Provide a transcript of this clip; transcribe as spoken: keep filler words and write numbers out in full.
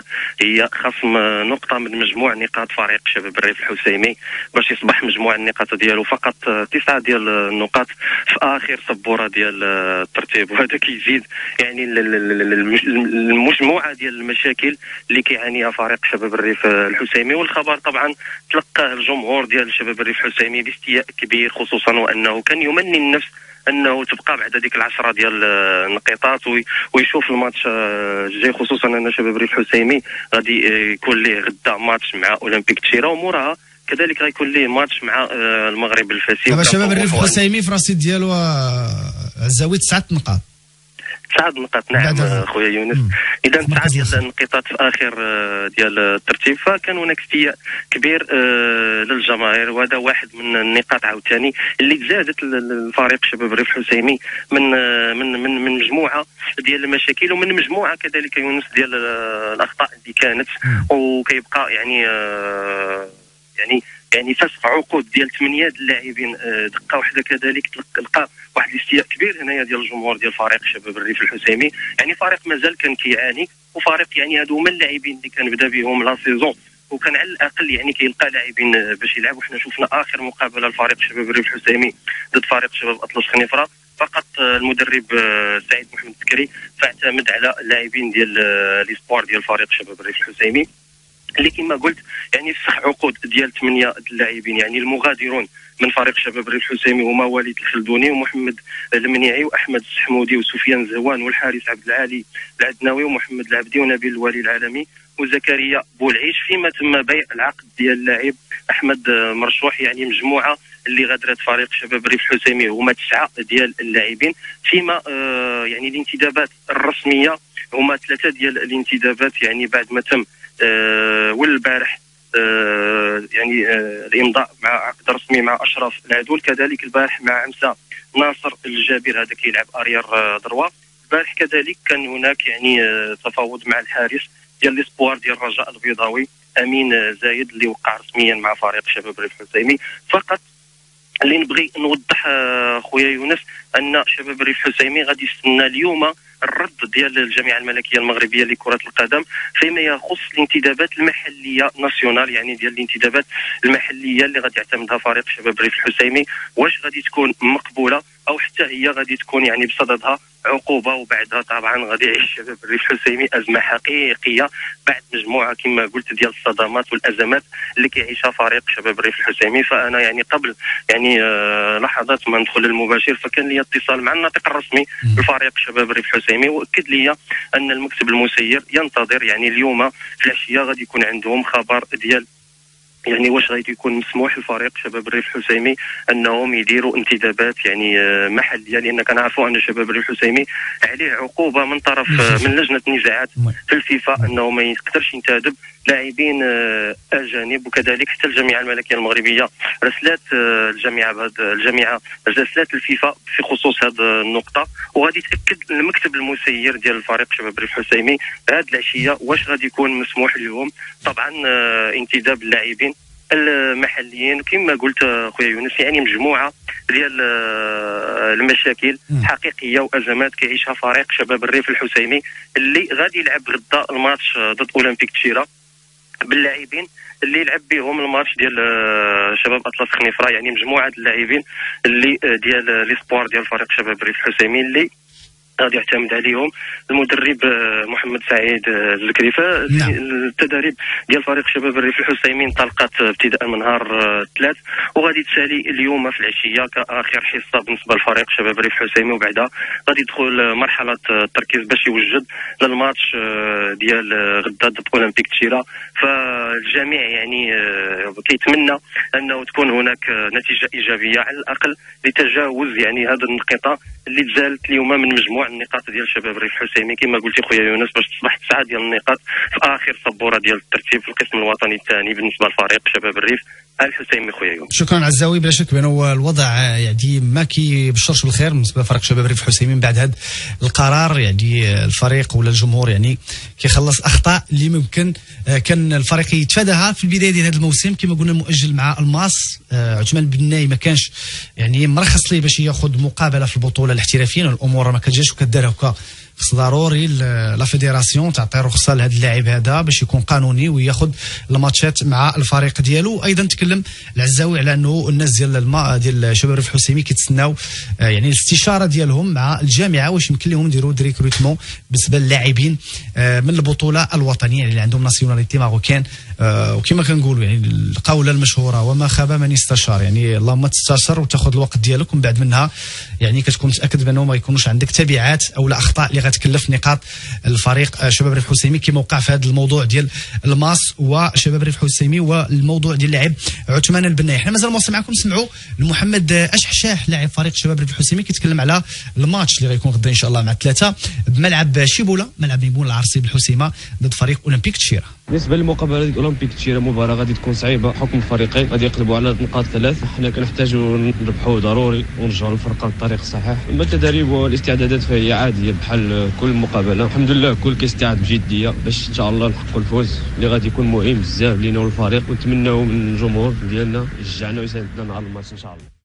هي خصم نقطه من مجموع نقاط فريق شباب الريف الحسيمي باش يصبح مجموع النقاط ديالو فقط تسعه ديال النقاط في اخر سبوره ديال الترتيب، وهذا كيزيد يعني المجموعه ديال المشاكل اللي كيعانيها فريق شباب الريف الحسيمي. والخبر طبعا تلقاه الجمهور ديال شباب الريف الحسيمي باستياء كبير، خصوصا وانه كان يمني النفس انه تبقى بعد هذيك العشره ديال النقاطات ويشوف الماتش الجاي، خصوصا ان شباب الريف الحسيمي غادي يكون ليه غدا ماتش مع اولمبيك تشيرا، وموراها كذلك غيكون ليه ماتش مع المغرب الفاسي. دابا شباب الريف الحسيمي في الرصيد ديالو الزاويه تسعه نقاط تسعه نقاط. نعم خويا يونس، اذا تسعه ديال النقاطات في اخر ديال الترتيب، فكان هناك استياء كبير للجماهير، وهذا واحد من النقاط عاوتاني اللي زادت الفريق شباب الريف الحسيمي من من من من مجموعه ديال المشاكل ومن مجموعه كذلك يونس ديال الاخطاء اللي كانت، وكيبقى يعني يعني يعني فسخ عقود ديال ثمانيه اللاعبين دقه واحده، كذلك تلقى واحد الاستياء كبير هنايا ديال الجمهور ديال فريق شباب الريف الحسيمي. يعني فريق مازال كان كيعاني، وفريق يعني هادو هما اللاعبين اللي كان بدا بهم لا سيزون، وكان على الاقل يعني كيلقى لاعبين باش يلعبوا. حنا شفنا اخر مقابله لفريق شباب الريف الحسيمي ضد فريق شباب اطلس خنيفره، فقط المدرب سعيد محمد بكري فاعتمد على اللاعبين ديال لي سبور ديال فريق شباب الريف الحسيمي اللي كما قلت يعني فسخ عقود ديال ثمانيه اللاعبين. يعني المغادرون من فريق شباب الريف الحسيمي هما وليد الخلدوني ومحمد المنيعي واحمد السحمودي وسفيان زهوان والحارس عبد العالي العدناوي ومحمد العبدي ونبيل الوالي العالمي وزكريا بولعيش، فيما تم بيع العقد ديال اللاعب احمد مرشوح. يعني مجموعه اللي غادرت فريق شباب الريف الحسيمي هما تسعه ديال اللاعبين، فيما آه يعني الانتدابات الرسميه هما ثلاثه ديال الانتدابات يعني بعد ما تم آه والبارح آه يعني آه الامضاء مع عقد رسمي مع اشرف العدول، كذلك البارح مع عمسه ناصر الجابر هذا كيلعب اريير آه دروا. البارح كذلك كان هناك يعني آه تفاوض مع الحارس ديال ليسبوار ديال الرجاء البيضاوي امين آه زايد اللي وقع رسميا مع فريق شباب الريف الحسيمي. فقط اللي نبغي نوضح آه خويا يونس ان شباب الريف الحسيمي غادي يستنى اليوم الرد ديال الجامعه الملكيه المغربيه لكره القدم فيما يخص الانتدابات المحليه ناسيونال، يعني ديال الانتدابات المحليه اللي غادي يعتمدها فريق شباب الريف الحسيمي، واش غادي تكون مقبوله او حتى هي غادي تكون يعني بصددها عقوبه، وبعدها طبعا غادي يعيش شباب الريف الحسيمي ازمه حقيقيه بعد مجموعه كما قلت ديال الصدمات والازمات اللي كيعيشها فريق شباب الريف الحسيمي. فانا يعني قبل يعني آه لحظات ما ندخل المباشر فكان لي اتصال مع الناطق الرسمي لفريق شباب الريف الحسيمي، واكد لي ان المكتب المسير ينتظر يعني اليوم في العشيه غادي يكون عندهم خبر ديال يعني واش غادي يكون مسموح لفريق شباب الريف الحسيمي انهم يديروا انتدابات يعني محليه، لان كنعرفوا ان شباب الريف الحسيمي عليه عقوبه من طرف من لجنه النزاعات في الفيفا انه ما يقدرش ينتدب لاعبين اجانب، وكذلك حتى الجامعه الملكيه المغربيه رسلات الجامعه بهذه الجامعه رسلات الفيفا في خصوص هذه النقطه، وغادي تاكد المكتب المسير ديال الفريق شباب الريف الحسيمي هذه العشيه واش غادي يكون مسموح لهم طبعا انتداب اللاعبين المحليين. كما قلت خويا يونس يعني مجموعه ديال المشاكل حقيقيه وازمات كيعيشها فريق شباب الريف الحسيمي اللي غادي يلعب غدا الماتش ضد اولمبيك تشيرا باللاعبين اللي يلعب بهم الماتش ديال شباب اطلس خنيفره، يعني مجموعه اللاعبين اللي ديال لي سبور ديال فريق شباب الريف الحسيمي اللي غادي يعتمد عليهم المدرب محمد سعيد الزكريفه. التدريب ديال فريق شباب الريف الحسيمي انطلقت ابتداء من نهار الثلاث وغادي تسالي اليوم في العشيه كاخر حصه بالنسبه لفريق شباب الريف الحسيمي، وبعدها غادي يدخل مرحله التركيز باش يوجد للماتش ديال غدا ضد اولمبيك تشيرا. فالجميع يعني كيتمنى انه تكون هناك نتيجه ايجابيه على الاقل لتجاوز يعني هذه النقطه اللي تزالت اليوم من مجموع النقاط ديال شباب الريف الحسيمي كما قلتي خويا يونس باش تصبح تسعه ديال النقاط في اخر سبوره ديال الترتيب في القسم الوطني الثاني بالنسبه لفريق شباب الريف الحسيمي خويا يونس. شكرا عزاوي. بلا شك بانه الوضع يعني ما كيبشرش بالخير بالنسبه لفريق شباب الريف الحسيمي من بعد هذا القرار، يعني الفريق ولا الجمهور يعني كيخلص اخطاء اللي ممكن كان الفريق يتفاداها في البدايه ديال هذا الموسم. كما قلنا المؤجل مع الماس عثمان بناي ما كانش يعني مرخص ليه باش ياخذ مقابله في البطوله الاحترافيه، الامور ما كتجاش وكدار هكا خص ضروري لا فيديراسيون تعطي رخصه لهذا اللاعب هذا باش يكون قانوني وياخذ الماتشات مع الفريق ديالو. ايضا تكلم العزاوي على انه الناس ديال الما ديال شباب الريف الحسيمي كيتسناو يعني الاستشاره ديالهم مع الجامعه واش يمكن لهم يديروا ريكروتمون بالنسبه للاعبين من البطوله الوطنيه يعني اللي عندهم ناسيوناليتي ماروكان. وكما كنقولوا يعني القوله المشهوره وما خاب من استشار، يعني اللهم تستشر وتاخذ الوقت ديالك ومن بعد منها يعني كتكون متاكد بانه ما يكونوش عندك تبعات او لا اخطاء اللي غتكلف نقاط الفريق شباب الريف الحسيمي كما وقع في هذا الموضوع ديال الماس وشباب الريف الحسيمي والموضوع ديال اللاعب عثمان البناي. حنا مازال مواصل معكم، نسمعوا محمد اشحشاح لاعب فريق شباب الريف الحسيمي كيتكلم على الماتش اللي غيكون غدا ان شاء الله مع ثلاثه بملعب شيبوله، ملعب ميمون العرسي بالحسيمه ضد فريق اولمبيك تشيره. بالنسبه للمقابله ديال اولمبيك تشيره مباراه غادي تكون صعيبه حكم الفريقين غادي يقلبوا على نقاط ثلاث، حنا كنحتاجوا نربحوا ضروري ونرجعوا للفرقه بالطريق الصحيح. اما التدريب والاستعدادات فهي عاديه بحال كل مقابله، الحمد لله الكل كيستعد بجديه باش ان شاء الله نحققوا الفوز اللي غادي يكون مهم بزاف لينا والفريق، ونتمناو من الجمهور ديالنا يشجعنا ويساندنا نهار الماتش ان شاء الله.